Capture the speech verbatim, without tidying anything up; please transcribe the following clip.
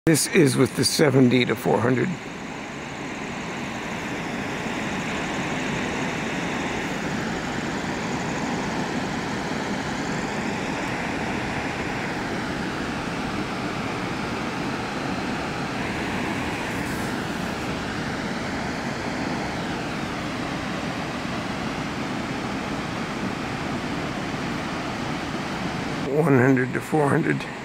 This is with the seventy to four hundred. one hundred to four hundred.